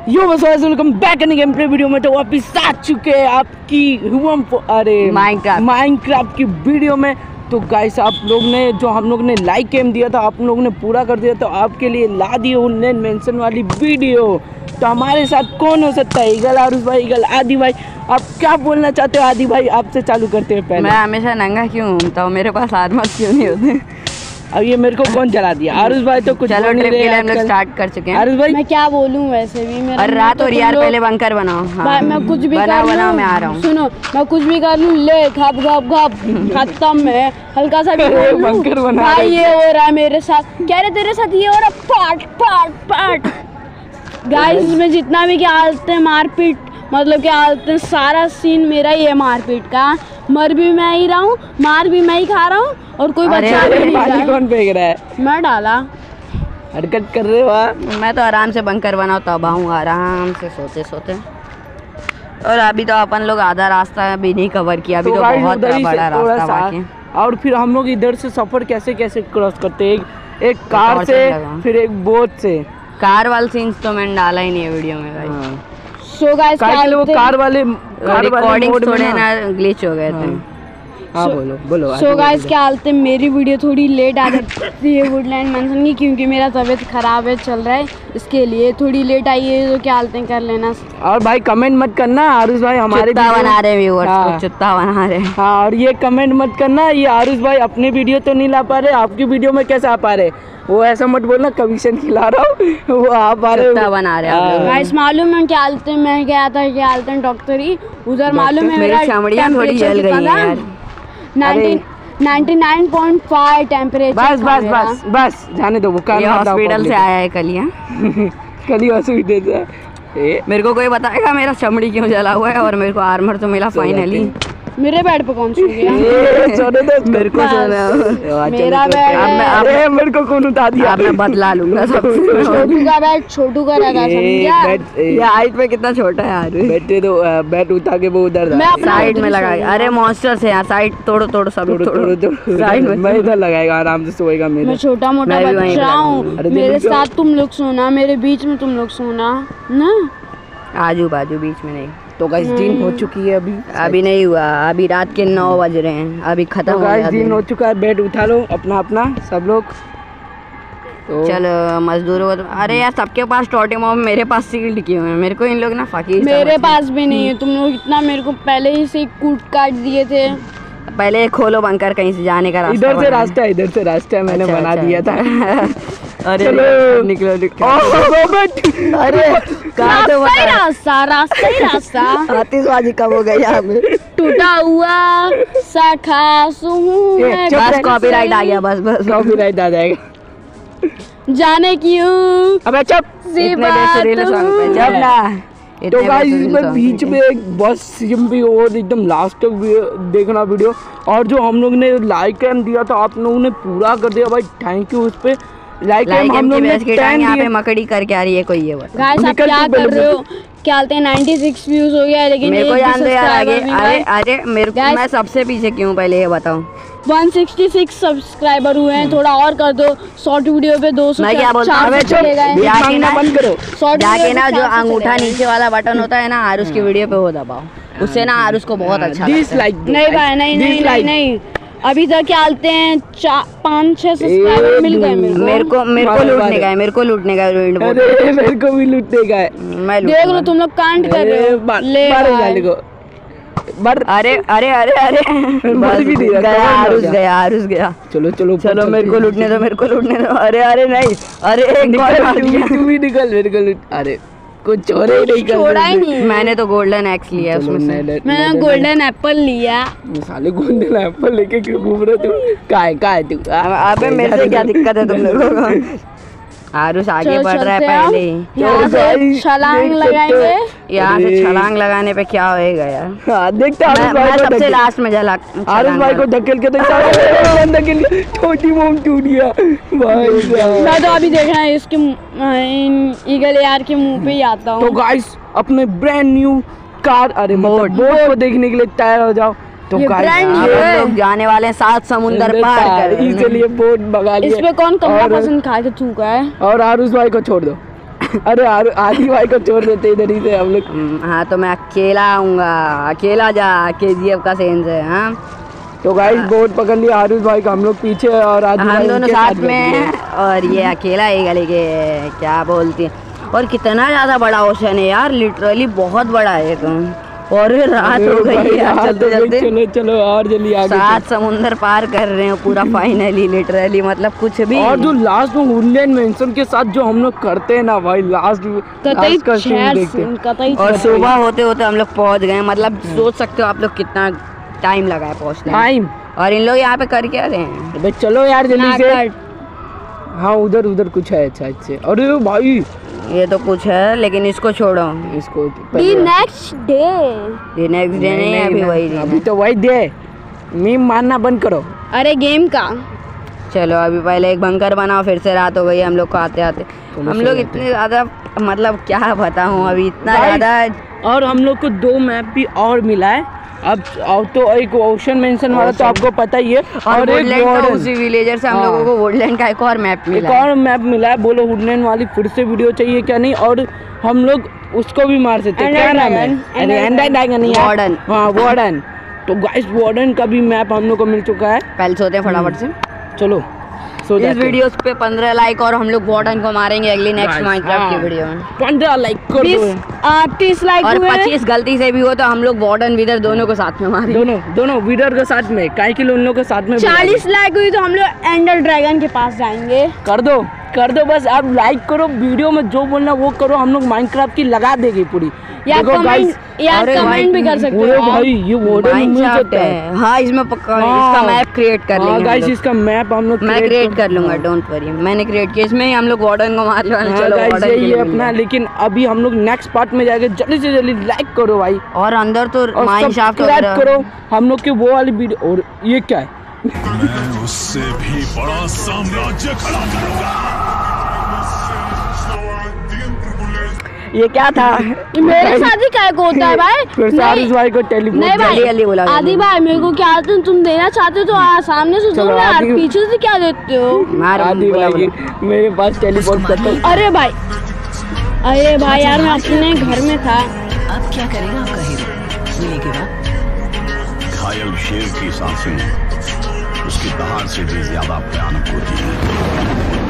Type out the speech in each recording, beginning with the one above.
Yo welcome back in game play video में। तो वापिस आ चुके हैं आपकी माइनक्राफ्ट की वीडियो में। तो गाइस आप लोग ने जो हम लोग ने लाइक गेम दिया था आप लोग ने पूरा कर दिया, तो आपके लिए ला दिए उन्हें मेंशन वाली वीडियो। तो हमारे साथ कौन हो सकता है? ईगल, आरुष भाई, ईगल, आदि भाई। आप क्या बोलना चाहते हो? आदि भाई आपसे चालू करते हैं। पहले मैं हमेशा नंगा क्यों घूमता हूँ? मेरे पास आर्मर क्यों नहीं होते? अब ये मेरे को कौन चला दिया? आरुष भाई तो कुछ चलो ट्रिप के लिए हम लोग स्टार्ट कर चुके हैं। आरुष भाई मैं क्या बोलूं, वैसे भी मेरा और रात हो रही यार, पहले बंकर बनाओ। हाँ। मैं कुछ भी बनाओ मैं आ रहा हूँ। सुनो, मैं कुछ भी कर लूं, ले घप घप घप खत्म है। हल्का सा भी बंकर बना भाई ये हो रहा है मेरे साथ। कह रहे तेरे साथ ये हो रहा, पाट पाट पाट। गाइस में जितना भी क्या हालत है मारपीट, मतलब क्या हालत है, सारा सीन मेरा ही है मारपीट का। मर भी मैं ही रहा हूँ, मार भी मैं ही खा रहा हूँ, और कोई बच्चा भी नहीं रहा है। कौन फेंक रहा है? मैं डाला। हरकत कर रहे हो? मैं तो आराम से बंकर बनाओ तब आऊँ, आराम से सोते सोते। और अभी तो अपन लोग आधा रास्ता भी नहीं कवर किया, अभी तो बहुत बड़ा रास्ता बाकी है। और फिर हम लोग इधर से सफर कैसे कैसे क्रॉस करते हैं? एक कार से, फिर एक बोट से। कार वाले सीन्स तो मैंने डाला ही नहीं है वीडियो में भाई। सो गाइस कार वाले रिकॉर्डिंग थोड़े ना ग्लिच हो गए थे। हाँ बोलो। सो गाइस क्या हालत है? मेरी वीडियो थोड़ी लेट आ जाती है वुडलैंड मेंशन की, क्योंकि मेरा तबीयत खराब है, चल रहा है, इसके लिए थोड़ी लेट आई है। तो क्या हालत कर लेना। और भाई कमेंट मत करना आरुष भाई हमारे चुत्ता बना रहे व्यूअर्स को, चुत्ता बना रहे। हाँ, और ये कमेंट मत करना ये आरुष भाई अपनी वीडियो तो नहीं ला पा रहे, आपकी वीडियो में कैसे आ पा रहे? वो ऐसा मत बोलना कमीशन खिला रहा हूँ वो आप बना रहे हैं। गाइस मालूम है क्या हालत है? मैं गया था क्या हालत है डॉक्टरी उधर, मालूम है मेरी चमड़ियाँ थोड़ी जल गई हैं यार। 99.5 टेम्परेचर। बस जाने दो। वो हॉस्पिटल से आया है कल ही हॉस्पिटल से। मेरे को कोई बताएगा मेरा चमड़ी क्यों जला हुआ है? और मेरे को आर्मर तो मिला फाइनली। मेरे बेड पे कौन सो गया? मेरे को मेरा बेड मेरे को कौन उठा दिया? मैं बदला लूंगा सब। छोटू का बेड छोटू का रहता, समझा? ये हाइट में कितना छोटा है यार। बैठे तो बेड उठा के वो उधर साइड में लगाएगा। अरे मॉन्स्टर से यार, साइड तोड़ो सब तोड़ो साइड में। मैं इधर लगाएगा, आराम से सोएगा। मैं छोटा मोटा बच्चा हूँ, मेरे साथ तुम लोग सोना, मेरे बीच में तुम लोग सोना ना, आजू बाजू बीच में नहीं। तो गाइस दिन हो चुकी है अभी नहीं हुआ, अभी रात के 9 बज रहे हैं, अभी खत्म हो गया। दिन हो चुका है, बेड उठा लो अपना सब लोग। तो चलो मजदूरों को अरे यार सबके पास टोटेम है, मेरे पास सील्ड क्यों है? मेरे को इन लोग ना फकीर मेरे पास भी नहीं है। तुम लोग इतना मेरे को पहले ही से कूट काट दिए थे। पहले खोलो बंकर, कहीं से जाने का रास्ता। इधर से रास्ता मैंने बना दिया था। अरे निकलो अरे रास्ता आतिशबाजी कब हो गई यहाँ पे? टूटा हुआ शाखा बस कॉपीराइट आ गया, बस कॉपीराइट आ जाएगा। जाने क्यों? अबे चुप। जब ना तो गाइस इसमें बीच में एक बस सीन भी और एकदम लास्ट तक देखना वीडियो। और जो हम लोग ने लाइक एम दिया था आप लोगों ने पूरा कर दिया भाई, थैंक यू। उस पे लाइक हम लोग ने यहाँ पे मकड़ी करके आ रही है कोई, ये बता। गाइस आप क्या कर रहे हो? क्या हालत है? 96 व्यूज हो गया, लेकिन मेरे को जान दो यार आगे। अरे मेरे को, मैं सबसे पीछे क्यों पहले ये बताओ। 166 सब्सक्राइबर हुए हैं, थोड़ा और कर दो। शॉर्ट वीडियो पे 200 मैं क्या बोलता हूँ, जाके ना जो अंगूठा नीचे वाला बटन होता है ना आरुष की वीडियो पे वो दबाओ, उससे ना आरुष को बहुत अच्छा नहीं भाई नहीं। अभी तक क्या हालते हैं 5-6 सब्सक्राइबर मिल गए मेरे को लूटने का है, मेरे को लूटने का है। मेरे को भी लूटने का है। मैं देख लो तुम लोग कांड कर रहे हो। ले अरे आरुष गया। चलो मेरे को लूटने दो। अरे नहीं, अरे तू भी निकल, मेरे को लूट। अरे कुछ छोड़ा ही नहीं। मैंने तो गोल्डन एक्स लिया उसमें से। मैंने गोल्डन एप्पल लिया। साले गोल्डन एप्पल लेके क्यों घूम रहे तू? का है तू? अबे मेरे से क्या दिक्कत है तुम लोगों को? आरुष आगे बढ़ रहा है पहले ही। यहाँ से छलांग लगाएंगे। यहाँ से छलांग लगाने पे क्या होएगा यार? देखते मैं सबसे लास्ट में आरुष भाई को धकेल के छोटी मोम टूट गया भाई। मैं तो अभी देखना है इसके ईगल यार के मुंह पे ही आता हूँ। तो गाइस अपने ब्रांड न्यू कार, अरे बोट को देखने के लिए तैयार हो जाओ। तो लोग जाने वाले 7 समुंदर पार कर, इसलिए बोट भगा लिया। इसमें कौन कमला पसंद खा के थूका है? और आरुष भाई को छोड़ दो। अरे आदि भाई को छोड़ देते इधर ही से हम लोग। हाँ तो मैं अकेला आऊँगा, अकेला जा KGF का सेन से। हाँ तो गाइस बोट पकड़ लिया आरुष भाई का, हम लोग पीछे और आदि हम भाई दोनों उनके साथ बैठ में गए। हैं और ये अकेला है गली के। क्या बोलती है। और कितना ज़्यादा बड़ा ओशन है यार, लिटरली बहुत बड़ा है ये तो। और रात अरे हो गई भाई, है यार, रात चलते हो गई, चलते चलो चलो और जल्दी आगे 7 समुंदर पार कर रहे हैं पूरा फाइनली, लिटरली मतलब कुछ भी। और जो लास्ट में वुडलैंड मेंशन के साथ जो हम लोग करते हैं ना भाई, लास्ट का सीन देखते हैं। और सुबह होते होते हम लोग पहुंच गए, मतलब सोच सकते हो आप लोग कितना टाइम लगा है पहुंचने में। टाइम। और इन लोग यहाँ पे कर क्या रहे हैं। अबे चलो यार जल्दी से। हाँ उधर उधर कुछ है अच्छा अच्छे। अरे भाई ये तो कुछ है लेकिन इसको छोड़ो, इसको नेक्स्ट डे ये नेक्स्ट डे नहीं है, अभी वही दिन अभी है। तो वही दे। मीम मानना बंद करो। अरे गेम का चलो अभी पहले एक बंकर बनाओ, फिर से रात हो गई हम लोग को आते आते। हम लोग इतने ज़्यादा मतलब क्या बताऊँ अभी इतना Guys, ज़्यादा। और हम लोग को 2 मैप भी और मिला है अब तो एक ओशन मेंशन वाला तो आपको पता ही है, और एक वुडलैंड का वार्डन। उसी विलेजर से हम लोगों को वुडलैंड का एक और मैप एक मिला है। और मैप मिला है। बोलो वुडलैंड वाली फिर से वीडियो चाहिए क्या नहीं, और हम लोग उसको भी मार सकते हैं। क्या नाम है? अरे एंडर ड्रैगन नहीं है, वार्डन। हाँ वार्डन। तो गाइस वार्डन का भी मैप हम लोग को मिल चुका है। पहले सोते हैं फटाफट से। चलो सो इस वीडियो पे 15 लाइक और हम लोग वार्डन को मारेंगे अगली नेक्स्ट माइनक्राफ्ट की वीडियो में। 15 लाइक कर दो। 30 लाइक और हुए 25 गलती से भी हो तो हम लोग वार्डन विदर दोनों को साथ में मारेंगे। दोनों वीडर के साथ में, काय के उन लोग के साथ में 40 लाइक हुई तो हम लोग एंडर ड्रैगन के पास जाएंगे। कर दो बस। आप लाइक करो, वीडियो में जो बोलना वो करो, हम लोग माइनक्राफ्ट की लगा देंगे पूरी। या देखो guys, कमेंट भी कर सकते अरे हो। भाई ये वार्डन मिल सकता है। हाँ इसमें पक्का हाँ। इसका मैप क्रिएट कर लेंगे हम गाइस लोग। इसका मैप हम लोग मैं क्रिएट कर लूंगा, डोंट वरी। मैंने क्रिएट किया, इसमें ही हम लोग वार्डन को मारने वाले। चलो गाइस वार्डन के ये लिए अपना, लेकिन अभी हम लोग नेक्स्ट पार्ट में जाएंगे। जल्दी से जल्दी लाइक करो भाई, और अंदर तो और माइनक्राफ्ट सब्सक्राइब करो हम लोग के वो वाली वीडियो। और ये क्या है? मैं उससे भी बड़ा साम्राज्य खड़ा करूंगा। ये क्या था? मेरे साथ ही क्या होता है भाई? फिर से आरुष भाई को टेलीफोन। नहीं भाई, जल्दी बोला आदि भाई मेरे को क्या आते तुम देना चाहते हो तो सामने से दो चलो, ना यार, आदि- पीछे से क्या देते हो? मार आदि बोला भाई मेरे पास टेलीफोन करता हूँ। अरे भाई यार मैं अपने घर में था। अब क्या करेगा आपका हीरो मिलने के बाद? घायल शेर की सांसें उसकी दहाड़ से भी ज्यादा भयानक होती है।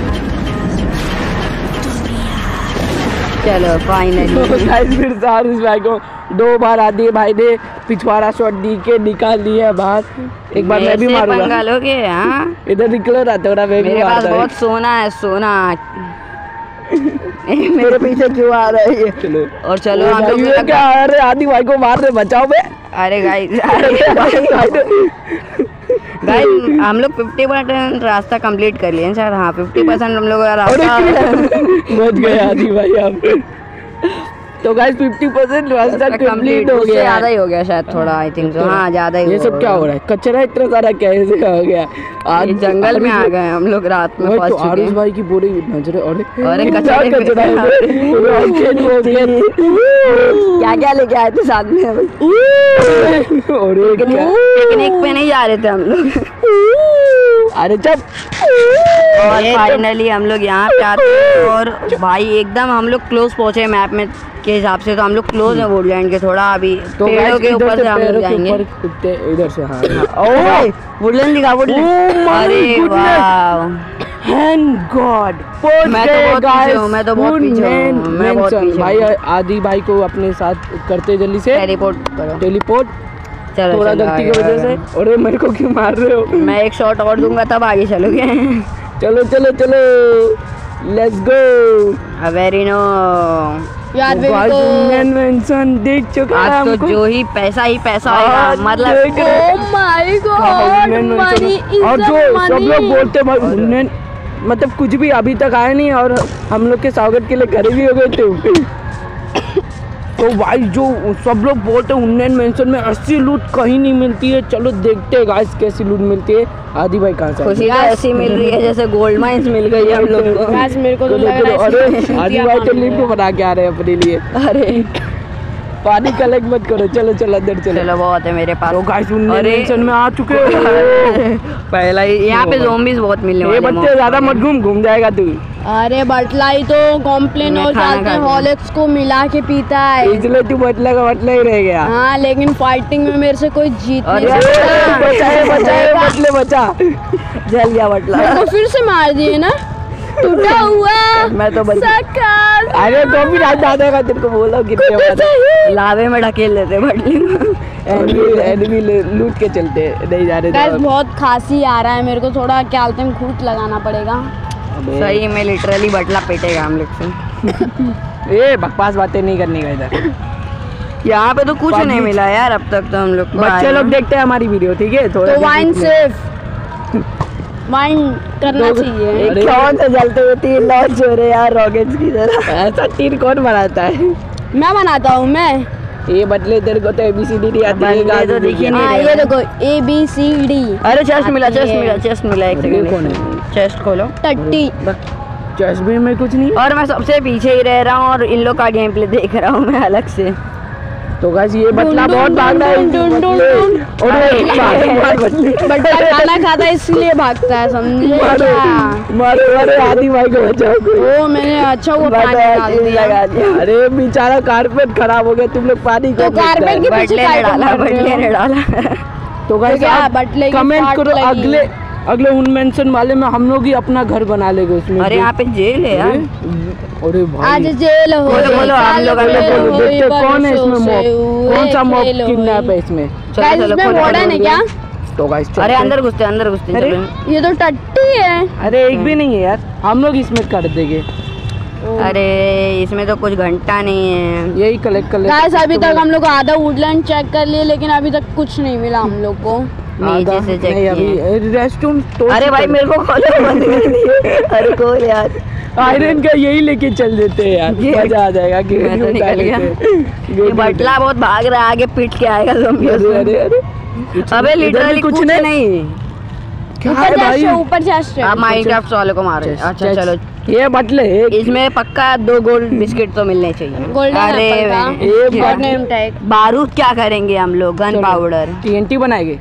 चलो फाइनली गाइस फिर से आरुष भाई को 2 बार आदि भाई ने पिछवाड़ा शॉट दी के निकाल दिया बाहर। एक बार मैं भी मारूंगा। पंगा लोगे। हाँ इधर निकलो ना थोड़ा, मैं भी मेरे पास मारता हूँ। बहुत सोना है, सोना। मेरे पीछे क्यों आ रहा है ये? चलो और चलो हम लोग ये क्या? अरे आदि भाई को मार दे, बचाओ बे। अरे गाइस हम लोग 50% रास्ता कंप्लीट कर लिए सर। हाँ 50% हम लोग का रास्ता बच गए आदि भाई आप। तो गाइस 50% रास्ता कंप्लीट हो गया। ज्यादा ही हो गया शायद थोड़ा, आई थिंक सो। हाँ ज्यादा ही ये सब क्या हो रहा है? कचरा इतना सारा कैसे हो गया? आज जंगल में आ गए हम लोग, रात में फंस तो चुके आरुष हैं। भाई की पूरी नजर। अरे कितना कचरे पे- कचरा है बे। क्या क्या लेके आए थे साथ में? और ये क्या? पिकनिक पे नहीं जा रहे थे हम लोग। अरे चुप। और फाइनली हम लोग यहाँ पे आते हैं और भाई एकदम हम लोग क्लोज पहुँचे मैप में के हिसाब से। तो हम लोग क्लोज है वुडलैंड के थोड़ा। अभी तो पेड़ों के ऊपर से हम लोग जाएंगे। इधर से हाँ। ओह वुडलैंड दिखा Oh वुडलैंड। my अरे goodness! वाह Thank God! मैं तो बहुत पीछे हूँ, मैं तो बहुत पीछे हूँ, मैं बहुत पीछे भाई हूँ। आदि भाई को अपने साथ करते जल्दी से टेलीपोर्ट करो। टेलीपोर्ट। चलो थोड़ा चलो, गलती आगे, की वजह आगे। से। अरे मेरे को क्यों मार रहे हो? मैं एक शॉट और दूंगा तब आगे चलोगे। चलो चलो चलो लेट्स गो। Very no. यार मेरे गाइस को मेंशन देख चुका है आज तो हमको। जो ही पैसा आज होगा मतलब देख रहे oh my god, Hunneen money mention। Is और जो सब लोग मनी। बोलते हैं भाई हुन्नैन मतलब कुछ भी अभी तक आया नहीं, और हम लोग के स्वागत के लिए घरे भी हो गए थे। तो भाई जो सब लोग बोलते हैं हुन्नैन मेंशन में ऐसी लूट कहीं नहीं मिलती है। चलो देखते हैं गाइस कैसी लूट मिलती है। आदि भाई कहाँ से आए? खुशी तो ऐसी मिल रही है जैसे गोल्ड माइंस मिल गई है हम लोग को। गाइस मेरे को तो चलो लग चलो। रहा अरे है आदि भाई तो लिफ्ट बना के आ रहे हैं अपने लिए। अरे पानी कलेक्ट मत करो। चलो चलो अंदर चलो। चलो बहुत है मेरे पास। तो गाइस हुन्नैन अरे मेंशन में आ चुके हैं। पहला ही यहाँ पे ज़ॉम्बीज बहुत मिलने ये वाले हैं बच्चे ज्यादा मत घूम जाएगा तू। अरे बटला ही तो कॉम्प्लेन मैं हो खाना जाते हैं, खा रही हूँ। हॉर्लिक्स को मिला के पीता है। इसलिए तू बटला का बटला ही रह गया। हाँ लेकिन फाइटिंग में मेरे से कोई जीत नहीं अरे, सकता। बचाए बटले बचा। जल गया बटला। मेरे को फिर से मार दिए ना, टूटा हुआ मैं तो बच सकल। अरे तो भी रात दादा का तेरे को बोला कितने बार लावे में ढकेल लेते बटले को। एनिमी लूट के चलते नहीं जा रहे गाइस थे। बहुत खांसी आ रहा है मेरे को, थोड़ा क्या बोलते हैं घूंट लगाना पड़ेगा। सही में लिटरली बटला पेटेगा हम लोग से। ए बकवास बातें नहीं करनी का इधर। यहाँ पे तो कुछ नहीं मिला यार अब तक तो हम लोग को। बच्चे लोग देखते हैं हमारी वीडियो, ठीक है? थोड़ा तो वाइन सेफ वाइन करना चाहिए। अरे, कौन से जलते हुए 3 लॉन्च हो रहे यार रॉकेट्स की तरह। ऐसा तीर कौन बनाता है? मैं बनाता हूँ मैं। ये बदले तेरे को तो ABCD नहीं आती है। बदले तो दिख ही नहीं हाँ रहे। ये देखो ABCD। अरे चेस्ट मिला, आती चेस्ट है। मिला, चेस्ट मिला। एक ये कौन सेकंड, चेस्ट खोलो। टट्टी। चश्मे में कुछ नहीं। और मैं सबसे पीछे ही रह रहा हूँ और इन लोग का गेम प्ले देख रहा हूँ मैं अलग से। तो गाइस ये बटला बहुत भाग रहा है। डुन, डुन, डुन, बटले। और मार बटले। बट्टा खाना खाता है इसलिए भागता है, समझे मारो क्या? मारो आदि भाई को बचाओ कोई। ओ मैंने अच्छा वो पानी डाल दिया। लगा दिया। अरे बेचारा कारपेट खराब हो गया, तुम लोग पानी तो कारपेट के पीछे बटले काय ने को डाला, मार रहे बटले हो? ने डाला। तो गाइस क्या आप बटले की कमेंट फाट करो, लगी। अगले उनमेंशन वाले में हम लोग ही अपना घर बना लेंगे उसमें। अरे यहाँ पे जेल है यार। अरे आज भाई जेल हो बोलो, बोलो, हम लोग जेल अगले हो, देखते ये कौन है इसमें बरसों मॉब, से हुए कौन सा मॉब खेल हो। किडनैप है इसमें। गाइस चलो, इसमें खोलो, वार्डन है क्या? तो गाइस अरे अंदर घुसते अरे, चलो। ये तो टट्टी है। अरे एक भी नहीं है यार, हम लोग इसमें कर देंगे। अरे इसमें तो कुछ घंटा नहीं है। यही कलेक्ट कर गाइस अभी तक हम लोग आधा वुडलैंड चेक कर लिए लेकिन अभी तक कुछ नहीं मिला हम लोग को। नीचे से चेक नहीं किए। अभी रेस्टोरेंट तो अरे भाई मेरे को खोलो बंद कर दिए। अरे खोल यार। आयरन का यही लेके चल देते हैं यार, ये- मजा आ जाएगा। कि मैं तो निकल गया। ये बटला बहुत भाग रहा है, आगे पीट के आएगा ज़ोंबी से। अरे अबे इधर भी लिटरली कुछ नहीं। क्या है ऊपर भाई? जाए ऊपर जाए। आप माइनक्राफ्ट वाले को मारो। अच्छा चलो, ये बटले एक इसमें पक्का 2 गोल्ड बिस्किट तो मिलने चाहिए। गोल्डन अरे एप्पल का। ये और नेम टैग। बारूद क्या करेंगे हम लोग? Gunpowder. TNT बनाएंगे,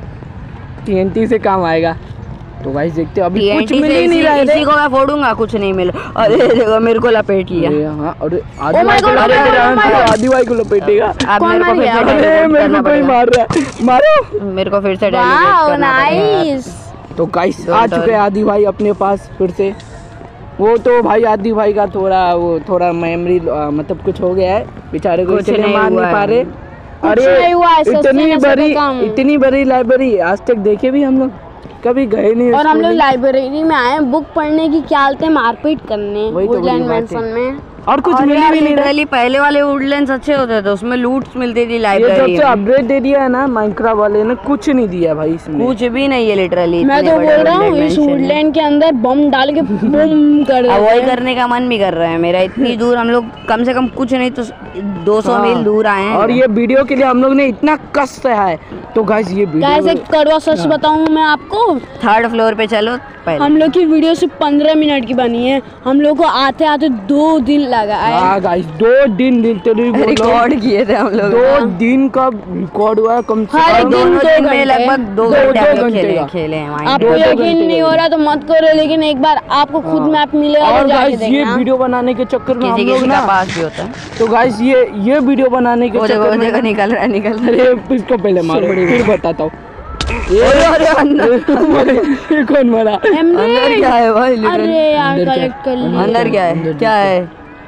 TNT से काम आएगा। तो गाइस देखते हैं, अभी कुछ TNT मिल से ही नहीं रहा है। इसी को मैं फोड़ूंगा, कुछ नहीं मिला। अरे देखो मेरे को लपेट लिया। अरे हाँ, अरे Oh आदि my भाई को God, लपेट oh my रहा है, God. आदि भाई को लपेटेगा। अब कौन मेरे को मार फिर गया? से अरे डेलीवेट मेरे करना को कोई पड़ेगा। मार रहा है, मारो। मेरे को फिर से वाओ डेलीवेट करना पड़ेगा। नाइस। तो गाइस दो आ डॉलर। चुके हैं आदि भाई अपने पास फिर से। वो तो भाई आदि भाई का थोड़ा मेमोरी मतलब कुछ हो गया है, बेचारे को कुछ इसलिए नहीं मार हुआ नहीं पा है। रहे। नहीं हुआ है, सस्ते में सस्ता काम। इतनी बड़ी लाइब्रेरी आज तक देखे भी हम लोग कभी गए नहीं। और हम स्कूल लोग में। लाइब्रेरी में आए हैं बुक पढ़ने की, क्या हालत है मारपीट करने वही तो बड़ी वुडलैंड बात है। मैंसन में। और कुछ और मिल यार भी नहीं रहा। लिटरली पहले वाले वुडलैंड्स अच्छे होते थे, उसमें लूट्स मिलती थी ये जब लाइब्रेरी से में। अपडेट दे दिया है ना माइनक्राफ्ट वाले ने, कुछ नहीं दिया भाई इसमें। कुछ भी नहीं है लिटरली। मैं तो बोल रहा हूँ इस वुडलैंड के अंदर बम डाल के बम कर देते अवॉइड हैं। करने का मन भी कर रहा है मेरा। इतनी दूर हम लोग कम से कम कुछ नहीं तो 200 मील दूर आए हैं। और ये वीडियो के लिए हम लोग ने इतना कष्ट है। तो गाइस ये गाइस वीडियो एक कड़वा सच बताऊं मैं आपको, 3rd फ्लोर पे चलो पहले। हम लोग की वीडियो सिर्फ 15 मिनट की बनी है, हम लोग को आते आते 2 दिन लगा है। हाँ गाइस 2 दिन लिटरली रिकॉर्ड किए थे हम लोग। 2 दिन का रिकॉर्ड हुआ है कम से हर कम। दिन दोनों 2 दिन में घंटे। लगभग 2 दो घंटे हम लोग घंटे का। खेले हैं आपको माइनक्राफ्ट। 2 यकीन घंटे नहीं का। हो रहा तो मत करो, लेकिन एक बार आपको खुद मैप मिलेगा और तो जाके गाइस ये देखना। वीडियो बनाने के चक्कर में हम किसी लोग किसी ना, का पास भी होता है। तो गाइस ये वीडियो बनाने के वो चक्कर में देखो निकल रहा है, निकल रहा है। अरे इसको पहले मारो फिर बताता हूँ। अरे अंदर ये कौन मरा? अंदर क्या है भाई? अरे लिटरली यार अंदर क्या कलेक्ट कर लिया। अंदर क्या है? क्या है?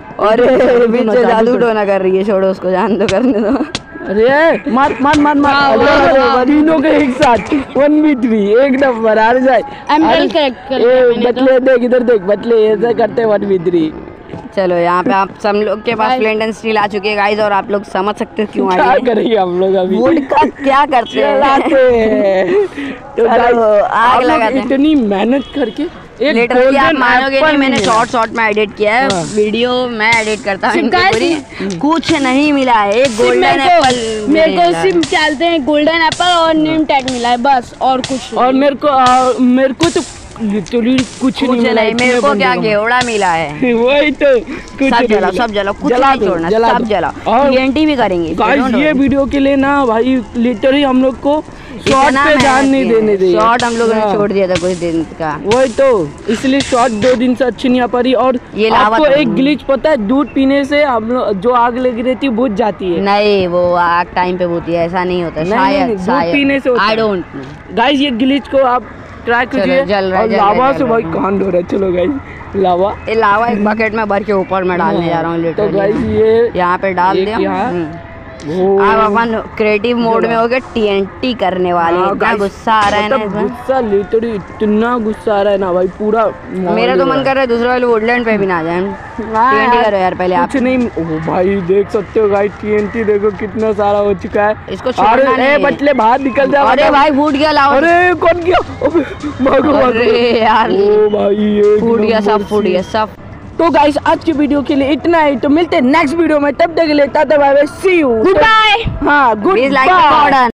अरे बीच से जादू टोना कर रही है, छोड़ो उसको, जान दो, करने दो। अरे मार मार मार मार। अरे, तीनों के एक साथ 1v3 एक नंबर आ जाए। एमरल्ड कलेक्ट कर लिया ए मैंने तो। बतले देख इधर देख, बतले ऐसा करते 1v3। चलो यहाँ पे आप सब लोग के पास फ्लिंट एंड स्टील आ चुके हैं गाइस, और आप लोग समझ सकते हो क्यों क्या आए हैं। करेंगे हम लोग अभी? वुड का क्या करते हैं? चलाते हैं। तो चलो, guys, आग आप लोग लगाते हैं। इतनी मेहनत करके एक लिटरली आप golden मानोगे apple नहीं, मैंने मिला। शॉर्ट में एडिट किया है हाँ। वीडियो, मैं एडिट करता हूँ सिर्फ इनकी guys, पूरी। कुछ नहीं मिला है, एक सिर्फ गोल्डन एप्पल मेरे को सिर्फ चलते हैं गोल्डन एप्पल और नेम टैग मिला है बस, और कुछ और मेरे को तो लिटरली कुछ कुछ नहीं मिला। नहीं। मेरे इतने को क्या बंदे घेवड़ा मिला है। को। वही तो कुछ सब नहीं जलाओ, मिला। सब जलाओ, कुछ जला नहीं दो, छोड़ना, जला सब दो। जलाओ। और TNT भी करेंगे। गाइस don't ये worry। वीडियो के लिए ना भाई लिटरली हम लोग को शॉट पे ध्यान नहीं देने दे। शॉट हम लोगों ने छोड़ दिया था कुछ दिन का, वही तो इसलिए शॉट 2 दिन से अच्छी नहीं आ पा रही। और ये आपको एक ग्लिच पता है, दूध पीने से हम लोग जो आग लगी रहती है बुझ जाती है। नहीं वो आग टाइम पे होती है, ऐसा नहीं होता। शायद दूध पीने से आई डोंट नो गाइस। ये ग्लिच को आप ट्राई कीजिए। और लावा से भाई कांड हो रहा है। चलो गाइस लावा एक बकेट में भर के ऊपर में डालने जा रहा हूँ। तो गाइस ये यहाँ पे डाल दिया। अब अपन क्रिएटिव मोड में हो गए, TNT करने वाले। इतना गुस्सा आ रहा है ना इसमें, गुस्सा लिटरली इतना गुस्सा आ रहा है ना भाई पूरा। मेरा तो मन कर रहा है दूसरे वाले वुडलैंड पे भी ना जाए। TNT करो यार पहले आप। कुछ नहीं। ओ भाई देख सकते हो गाइस TNT देखो कितना सारा हो चुका है। इसको छोड़ना नहीं। बचले बाहर निकल जा। अरे भाई फूट गया लावा। अरे कौन गया? अरे यार ओ भाई ये फूट गया, सब फूट गया सब। तो गाइस आज की वीडियो के लिए इतना ही। तो मिलते हैं नेक्स्ट वीडियो में, तब तक के लिए tata bye bye, see you, goodbye. हाँ गुड बाय।